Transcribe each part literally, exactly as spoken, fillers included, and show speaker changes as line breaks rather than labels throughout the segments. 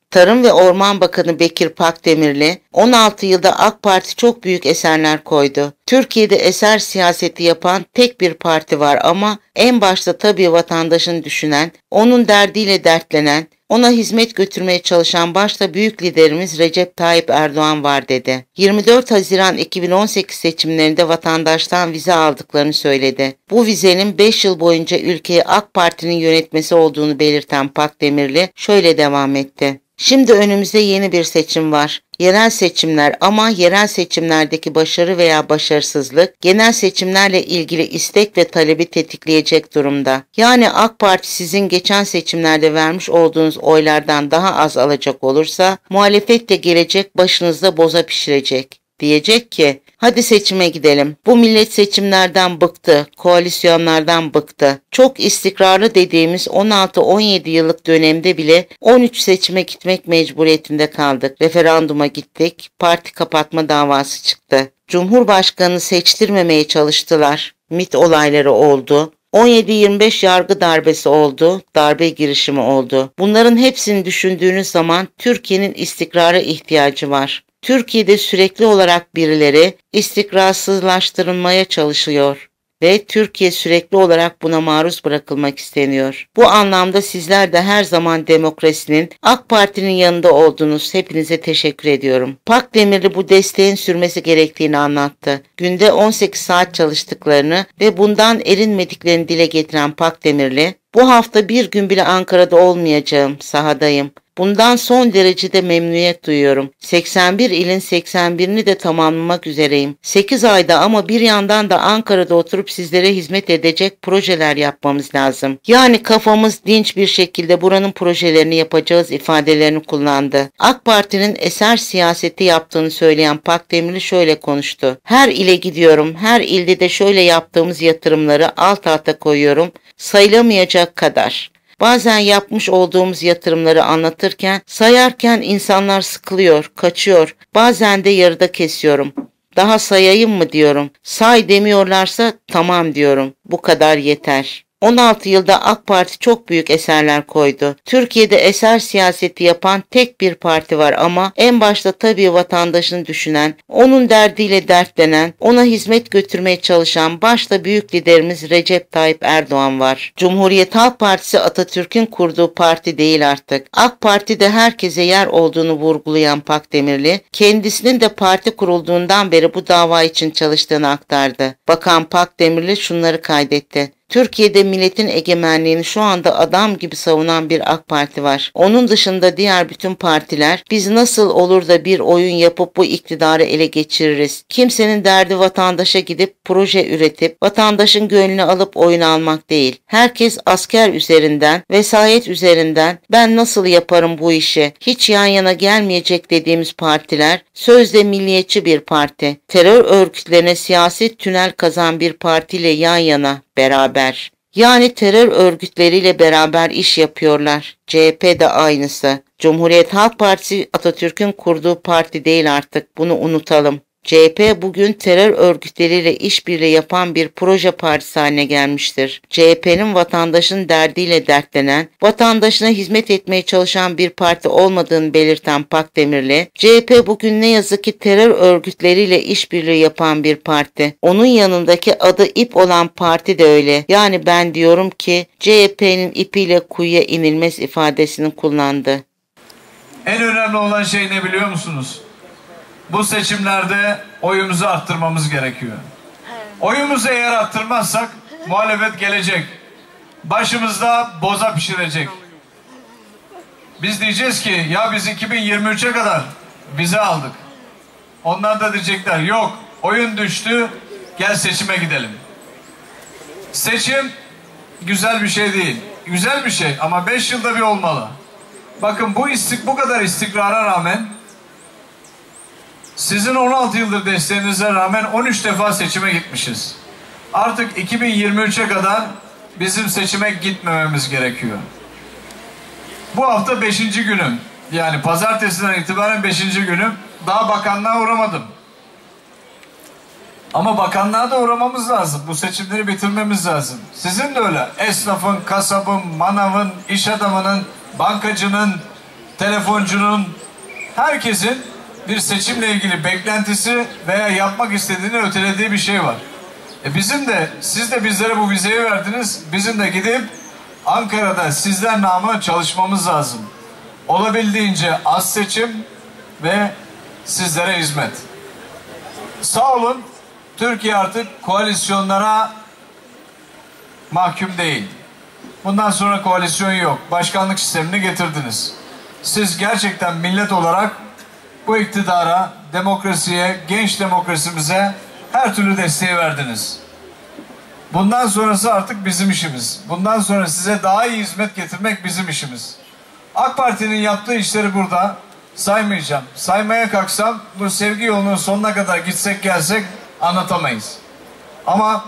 Tarım ve Orman Bakanı Bekir Pakdemirli, on altı yılda AK Parti çok büyük eserler koydu. Türkiye'de eser siyaseti yapan tek bir parti var ama en başta tabii vatandaşını düşünen, onun derdiyle dertlenen, ona hizmet götürmeye çalışan başta büyük liderimiz Recep Tayyip Erdoğan var dedi. yirmi dört Haziran iki bin on sekiz seçimlerinde vatandaştan vize aldıklarını söyledi. Bu vizenin beş yıl boyunca ülkeyi AK Parti'nin yönetmesi olduğunu belirten Pakdemirli şöyle devam etti. Şimdi önümüzde yeni bir seçim var. Yerel seçimler ama yerel seçimlerdeki başarı veya başarısızlık genel seçimlerle ilgili istek ve talebi tetikleyecek durumda. Yani AK Parti sizin geçen seçimlerde vermiş olduğunuz oylardan daha az alacak olursa muhalefet de gelecek başınızda boza pişirecek. Diyecek ki hadi seçime gidelim. Bu millet seçimlerden bıktı, koalisyonlardan bıktı. Çok istikrarlı dediğimiz on altı on yedi yıllık dönemde bile on üç seçime gitmek mecburiyetinde kaldık. Referanduma gittik, parti kapatma davası çıktı. Cumhurbaşkanını seçtirmemeye çalıştılar. MİT olayları oldu. on yedi yirmi beş yargı darbesi oldu, darbe girişimi oldu. Bunların hepsini düşündüğünüz zaman Türkiye'nin istikrara ihtiyacı var. Türkiye'de sürekli olarak birileri istikrarsızlaştırılmaya çalışıyor ve Türkiye sürekli olarak buna maruz bırakılmak isteniyor. Bu anlamda sizler de her zaman demokrasinin, AK Parti'nin yanında oldunuz. Hepinize teşekkür ediyorum. Pakdemirli bu desteğin sürmesi gerektiğini anlattı. Günde on sekiz saat çalıştıklarını ve bundan erinmediklerini dile getiren Pakdemirli, bu hafta bir gün bile Ankara'da olmayacağım, sahadayım. Bundan son derecede memnuniyet duyuyorum. seksen bir ilin seksen birini de tamamlamak üzereyim. sekiz ayda ama bir yandan da Ankara'da oturup sizlere hizmet edecek projeler yapmamız lazım. Yani kafamız dinç bir şekilde buranın projelerini yapacağız ifadelerini kullandı. AK Parti'nin eser siyaseti yaptığını söyleyen Pakdemirli şöyle konuştu. Her ile gidiyorum, her ilde de şöyle yaptığımız yatırımları alt alta koyuyorum, sayılamayacak kadar. Bazen yapmış olduğumuz yatırımları anlatırken, sayarken insanlar sıkılıyor, kaçıyor. Bazen de yarıda kesiyorum. Daha sayayım mı diyorum. Say demiyorlarsa tamam diyorum. Bu kadar yeter. on altı yılda AK Parti çok büyük eserler koydu. Türkiye'de eser siyaseti yapan tek bir parti var ama en başta tabii vatandaşını düşünen, onun derdiyle dertlenen, ona hizmet götürmeye çalışan başta büyük liderimiz Recep Tayyip Erdoğan var. Cumhuriyet Halk Partisi Atatürk'ün kurduğu parti değil artık. AK Parti'de herkese yer olduğunu vurgulayan Pakdemirli, kendisinin de parti kurulduğundan beri bu dava için çalıştığını aktardı. Bakan Pakdemirli şunları kaydetti. Türkiye'de milletin egemenliğini şu anda adam gibi savunan bir AK Parti var. Onun dışında diğer bütün partiler biz nasıl olur da bir oyun yapıp bu iktidarı ele geçiririz. Kimsenin derdi vatandaşa gidip proje üretip vatandaşın gönlünü alıp oyun almak değil. Herkes asker üzerinden, vesayet üzerinden ben nasıl yaparım bu işi hiç yan yana gelmeyecek dediğimiz partiler sözde milliyetçi bir parti. Terör örgütlerine siyasi tünel kazan bir partiyle yan yana beraber. Yani terör örgütleriyle beraber iş yapıyorlar. C H P de aynısı. Cumhuriyet Halk Partisi Atatürk'ün kurduğu parti değil artık. Bunu unutalım. C H P bugün terör örgütleriyle işbirliği yapan bir proje partisi haline gelmiştir. C H P'nin vatandaşın derdiyle dertlenen, vatandaşına hizmet etmeye çalışan bir parti olmadığını belirten Pakdemirli, C H P bugün ne yazık ki terör örgütleriyle işbirliği yapan bir parti. Onun yanındaki adı ip olan parti de öyle. Yani ben diyorum ki C H P'nin ipiyle kuyuya inilmez ifadesini kullandı.
En önemli olan şey ne biliyor musunuz? Bu seçimlerde oyumuzu arttırmamız gerekiyor. Oyumuzu eğer arttırmazsak muhalefet gelecek. Başımızda boza pişirecek. Biz diyeceğiz ki ya biz iki bin yirmi üçe kadar vize aldık. Onlar da diyecekler yok oyun düştü gel seçime gidelim. Seçim güzel bir şey değil. Güzel bir şey ama beş yılda bir olmalı. Bakın bu istik bu kadar istikrara rağmen sizin on altı yıldır desteğinize rağmen on üç defa seçime gitmişiz. Artık iki bin yirmi üçe kadar bizim seçime gitmememiz gerekiyor. Bu hafta beşinci günüm. Yani pazartesiden itibaren beşinci günüm. Daha bakanlığa uğramadım. Ama bakanlığa da uğramamız lazım. Bu seçimleri bitirmemiz lazım. Sizin de öyle. Esnafın, kasabın, manavın, iş adamının, bankacının, telefoncunun, herkesin bir seçimle ilgili beklentisi veya yapmak istediğini ötelediği bir şey var. E bizim de, siz de bizlere bu vizeyi verdiniz. Bizim de gidip Ankara'da sizler namına çalışmamız lazım. Olabildiğince az seçim ve sizlere hizmet. Sağ olun, Türkiye artık koalisyonlara mahkum değil. Bundan sonra koalisyon yok. Başkanlık sistemini getirdiniz. Siz gerçekten millet olarak bu iktidara, demokrasiye, genç demokrasimize her türlü desteği verdiniz. Bundan sonrası artık bizim işimiz. Bundan sonra size daha iyi hizmet getirmek bizim işimiz. AK Parti'nin yaptığı işleri burada saymayacağım. Saymaya kalksam bu sevgi yolunun sonuna kadar gitsek gelsek anlatamayız. Ama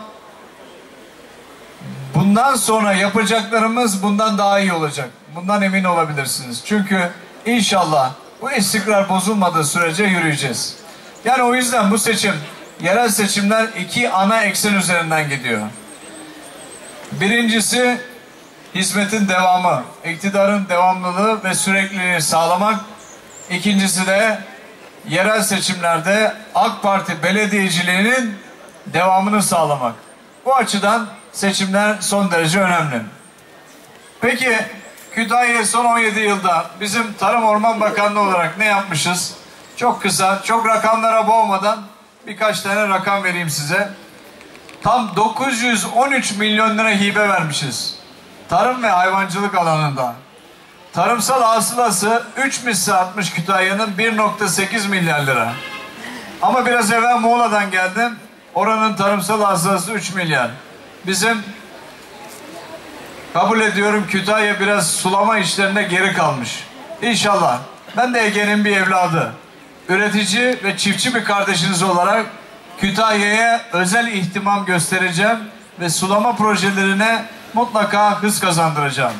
bundan sonra yapacaklarımız bundan daha iyi olacak. Bundan emin olabilirsiniz. Çünkü inşallah bu istikrar bozulmadığı sürece yürüyeceğiz. Yani o yüzden bu seçim, yerel seçimler iki ana eksen üzerinden gidiyor. Birincisi hizmetin devamı, iktidarın devamlılığı ve sürekliliğini sağlamak. İkincisi de yerel seçimlerde AK Parti belediyeciliğinin devamını sağlamak. Bu açıdan seçimler son derece önemli. Peki Kütahya son on yedi yılda bizim Tarım Orman Bakanlığı olarak ne yapmışız? Çok kısa, çok rakamlara boğmadan birkaç tane rakam vereyim size. Tam dokuz yüz on üç milyon lira hibe vermişiz. Tarım ve hayvancılık alanında. Tarımsal hasılası üç misli artmış Kütahya'nın bir nokta sekiz milyar lira. Ama biraz evvel Muğla'dan geldim. Oranın tarımsal hasılası üç milyar. Bizim kabul ediyorum Kütahya biraz sulama işlerinde geri kalmış. İnşallah. Ben de Ege'nin bir evladı. Üretici ve çiftçi bir kardeşiniz olarak Kütahya'ya özel ihtimam göstereceğim ve sulama projelerine mutlaka hız kazandıracağım.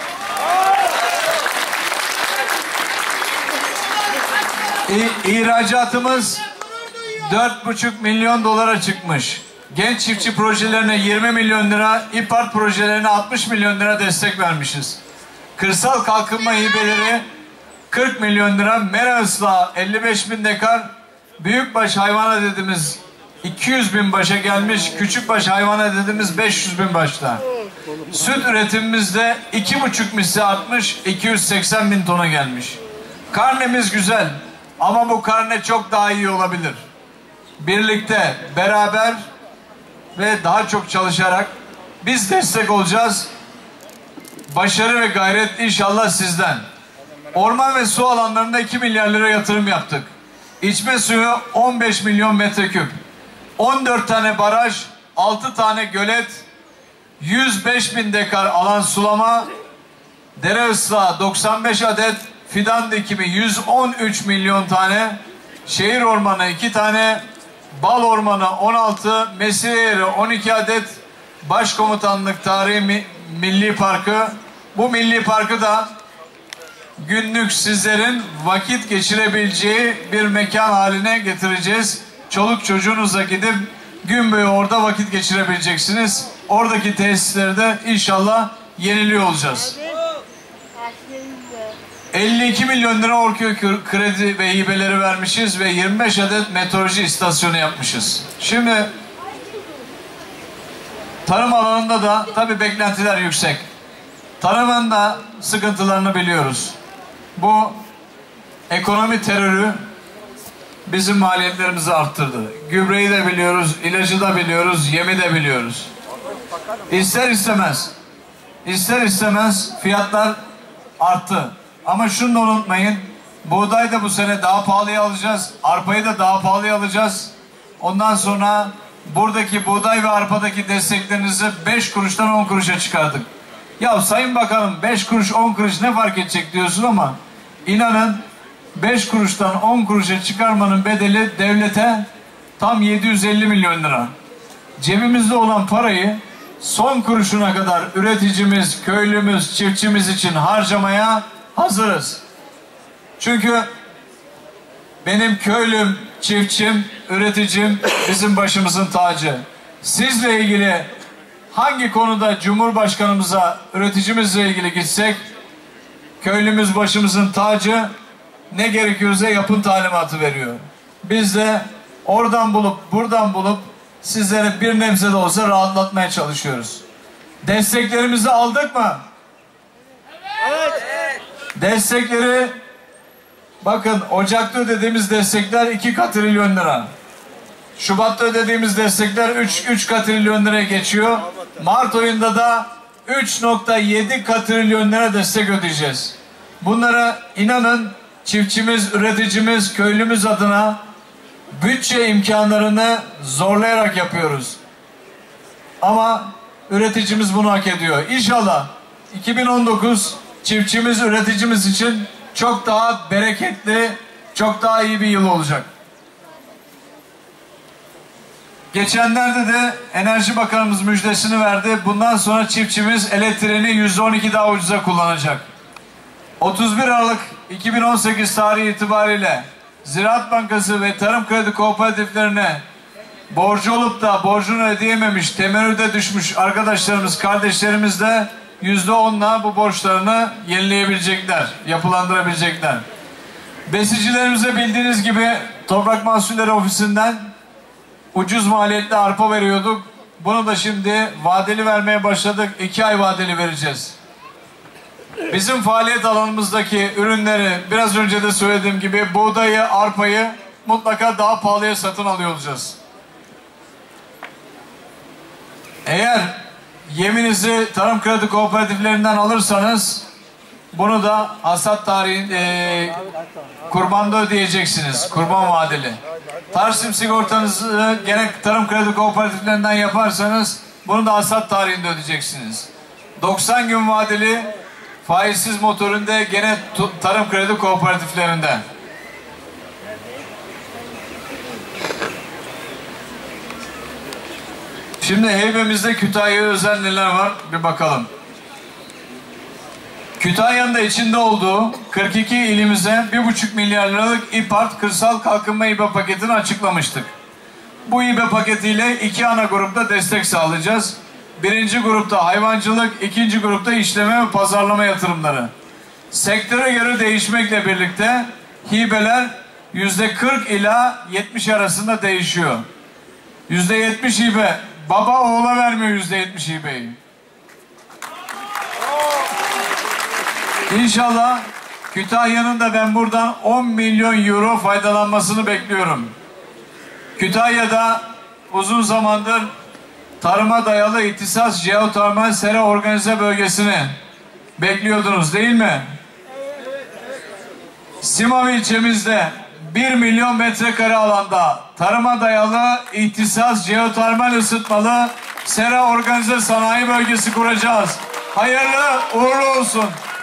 İhracatımız dört buçuk milyon dolara çıkmış. Genç çiftçi projelerine yirmi milyon lira, İPART projelerine altmış milyon lira destek vermişiz. Kırsal kalkınma hibeleri kırk milyon lira, mera ıslahı elli beş bin dekar, büyükbaş hayvana dediğimiz iki yüz bin başa gelmiş, küçükbaş hayvana dediğimiz beş yüz bin başta. Süt üretimimizde iki buçuk misli artmış, iki yüz seksen bin tona gelmiş. Karnemiz güzel ama bu karne çok daha iyi olabilir. Birlikte, beraber ve daha çok çalışarak biz destek olacağız. Başarı ve gayret inşallah sizden. Orman ve su alanlarında iki milyar lira yatırım yaptık. İçme suyu on beş milyon metreküp. on dört tane baraj, altı tane gölet, yüz beş bin dekar alan sulama, dere ıslahı doksan beş adet, fidan dikimi yüz on üç milyon tane, şehir ormanı iki tane, bal ormanı on altı, mesire yeri on iki adet, başkomutanlık tarihi mi, milli parkı. Bu milli parkı da günlük sizlerin vakit geçirebileceği bir mekan haline getireceğiz. Çoluk çocuğunuzla gidip gün boyu orada vakit geçirebileceksiniz. Oradaki tesisleri de inşallah yeniliyor olacağız. elli iki milyon lira Orköy kredi ve hibeleri vermişiz ve yirmi beş adet meteoroloji istasyonu yapmışız. Şimdi tarım alanında da tabii beklentiler yüksek. Tarımın da sıkıntılarını biliyoruz. Bu ekonomi terörü bizim maliyetlerimizi arttırdı. Gübreyi de biliyoruz, ilacı da biliyoruz, yemi de biliyoruz. İster istemez, ister istemez fiyatlar arttı. Ama şunu da unutmayın, buğday da bu sene daha pahalıya alacağız, arpayı da daha pahalıya alacağız. Ondan sonra buradaki buğday ve arpadaki desteklerinizi beş kuruştan on kuruşa çıkardık. Ya Sayın Bakanım beş kuruş on kuruş ne fark edecek diyorsun ama inanın beş kuruştan on kuruşa çıkarmanın bedeli devlete tam yedi yüz elli milyon lira. Cebimizde olan parayı son kuruşuna kadar üreticimiz, köylümüz, çiftçimiz için harcamaya hazırız. Çünkü benim köylüm, çiftçim, üreticim bizim başımızın tacı. Sizle ilgili hangi konuda Cumhurbaşkanımıza, üreticimizle ilgili gitsek Köylümüz başımızın tacı, ne gerekiyorsa yapın talimatı veriyor. Biz de oradan bulup buradan bulup sizlere bir nebze de olsa rahatlatmaya çalışıyoruz. Desteklerimizi aldık mı? Evet. Destekleri bakın, Ocak'ta ödediğimiz destekler iki katrilyon lira. Şubat'ta ödediğimiz destekler üç katrilyon liraya geçiyor. Mart ayında da üç nokta yedi katrilyon lira destek ödeyeceğiz. Bunlara inanın, çiftçimiz, üreticimiz, köylümüz adına bütçe imkanlarını zorlayarak yapıyoruz. Ama üreticimiz bunu hak ediyor. İnşallah iki bin on dokuz çiftçimiz, üreticimiz için çok daha bereketli, çok daha iyi bir yıl olacak. Geçenlerde de Enerji Bakanımız müjdesini verdi. Bundan sonra çiftçimiz elektriğini yüzde on iki daha ucuza kullanacak. otuz bir Aralık iki bin on sekiz tarihi itibariyle Ziraat Bankası ve Tarım Kredi Kooperatiflerine borcu olup da borcunu ödeyememiş, temerrüde düşmüş arkadaşlarımız, kardeşlerimiz de yüzde onla bu borçlarını yenileyebilecekler, yapılandırabilecekler. Besicilerimize bildiğiniz gibi Toprak Mahsulleri Ofisi'nden ucuz maliyetli arpa veriyorduk. Bunu da şimdi vadeli vermeye başladık. İki ay vadeli vereceğiz. Bizim faaliyet alanımızdaki ürünleri biraz önce de söylediğim gibi buğdayı, arpayı mutlaka daha pahalıya satın alıyor olacağız. Eğer yeminizi tarım kredi kooperatiflerinden alırsanız bunu da hasat tarihi e, kurbanda ödeyeceksiniz. Kurban vadeli. Tarsim sigortanızı gene tarım kredi kooperatiflerinden yaparsanız bunu da hasat tarihinde ödeyeceksiniz. doksan gün vadeli faizsiz motorunda gene tarım kredi kooperatiflerinde. Şimdi heybemizde Kütahya'ya özel neler var bir bakalım. Kütahya'nın da içinde olduğu kırk iki ilimize bir buçuk milyar liralık İPART Kırsal Kalkınma İBE paketini açıklamıştık. Bu İBE paketiyle iki ana grupta destek sağlayacağız. Birinci grupta hayvancılık, ikinci grupta işleme ve pazarlama yatırımları. Sektöre göre değişmekle birlikte hibeler yüzde kırk ila yetmiş arasında değişiyor. Yüzde yetmiş hibe, baba oğula vermiyor yüzde yetmiş hibeyi. İnşallah Kütahya'nın da ben buradan on milyon euro faydalanmasını bekliyorum. Kütahya'da uzun zamandır tarıma dayalı ihtisas jeotermal sera organize bölgesini bekliyordunuz değil mi? Simav ilçemizde bir milyon metrekare alanda tarıma dayalı ihtisas jeotermal ısıtmalı sera organize sanayi bölgesi kuracağız. Hayırlı uğurlu olsun.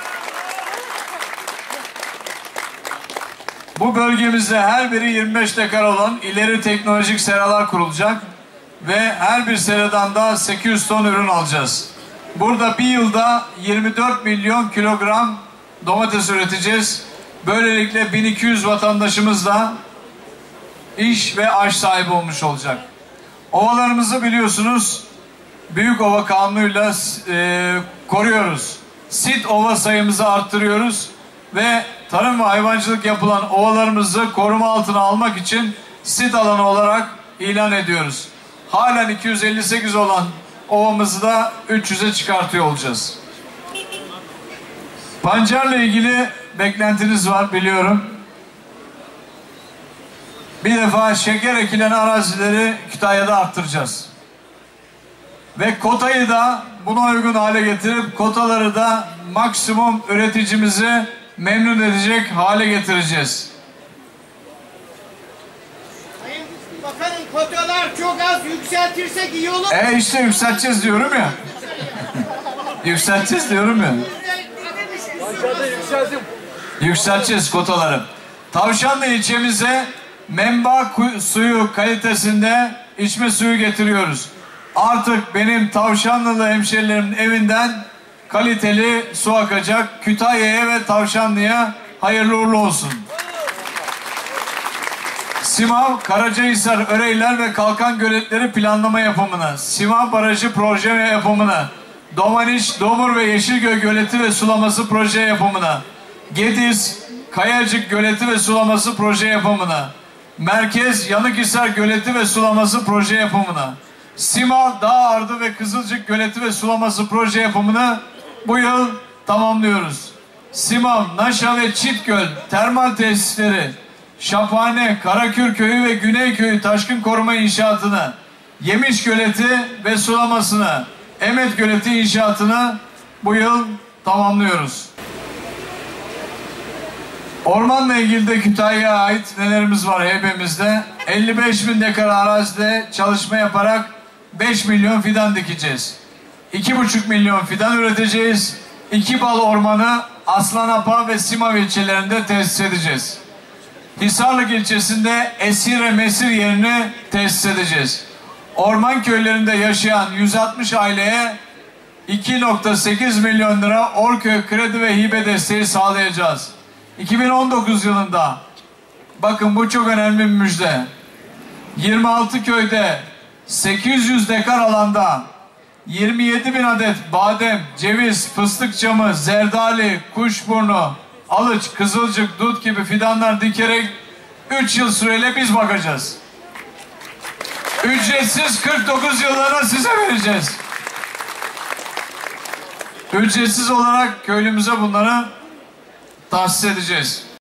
Bu bölgemizde her biri yirmi beş dekar olan ileri teknolojik seralar kurulacak ve her bir seradan da sekiz yüz ton ürün alacağız. Burada bir yılda yirmi dört milyon kilogram domates üreteceğiz. Böylelikle bin iki yüz vatandaşımız da iş ve aş sahibi olmuş olacak. Ovalarımızı biliyorsunuz Büyükova Kanunu'yla e, koruyoruz. Sit ova sayımızı arttırıyoruz ve tarım ve hayvancılık yapılan ovalarımızı koruma altına almak için sit alanı olarak ilan ediyoruz. Halen iki yüz elli sekiz olan ovamızı da üç yüze çıkartıyor olacağız. Pancarla ilgili beklentiniz var biliyorum. Bir defa şeker ekilen arazileri Kütahya'da arttıracağız. Ve kotayı da buna uygun hale getirip kotaları da maksimum üreticimizi memnun edecek hale getireceğiz.
Sayın Bakanım, kotalar çok az, yükseltirsek iyi olur.
E işte yükselteceğiz diyorum ya. Yükselteceğiz diyorum ya. Yükselteceğiz kotaları. Tavşanlı ilçemize menba suyu kalitesinde içme suyu getiriyoruz. Artık benim Tavşanlılı hemşerilerimin evinden kaliteli su akacak. Kütahya'ya ve Tavşanlı'ya hayırlı uğurlu olsun. Simav, Karacahisar, Öreyler ve Kalkan göletleri planlama yapımını, Simav Barajı proje ve yapımını, Domaniç, Domur ve Yeşilgöl Göleti ve Sulaması proje yapımına, Gediz, Kayacık Göleti ve Sulaması proje yapımına, Merkez, Yanıkhisar Göleti ve Sulaması proje yapımına, Simav, Dağardı ve Kızılcık Göleti ve Sulaması proje yapımını bu yıl tamamlıyoruz. Simav, Naşa ve Çitgöl termal tesisleri, Şaphane, Karakür Köyü ve Güneyköyü taşkın koruma inşaatını, Yemiş Göleti ve sulamasını, Emet Göleti inşaatını bu yıl tamamlıyoruz. Ormanla ilgili de Kütahya'ya ait nelerimiz var Heybemizde? elli beş bin dekar arazide çalışma yaparak beş milyon fidan dikeceğiz. iki buçuk milyon fidan üreteceğiz. İki bal ormanı Aslanapa ve Simav ilçelerinde tesis edeceğiz. Hisarlık ilçesinde Esire Mesir yerini tesis edeceğiz. Orman köylerinde yaşayan yüz altmış aileye iki nokta sekiz milyon lira Orköy kredi ve hibe desteği sağlayacağız. iki bin on dokuz yılında, bakın bu çok önemli bir müjde, yirmi altı köyde sekiz yüz dekar alanda yirmi yedi bin adet badem, ceviz, fıstık çamı, zerdali, kuşburnu, alıç, kızılcık, dut gibi fidanlar dikerek üç yıl süreyle biz bakacağız. Ücretsiz kırk dokuz yıllara size vereceğiz. Ücretsiz olarak köylümüze bunları tahsis edeceğiz.